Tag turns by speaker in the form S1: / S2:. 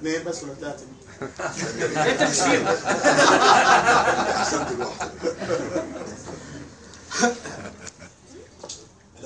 S1: اثنين بس ولا ثلاثة؟
S2: انت تشيل
S3: احسنت الواحد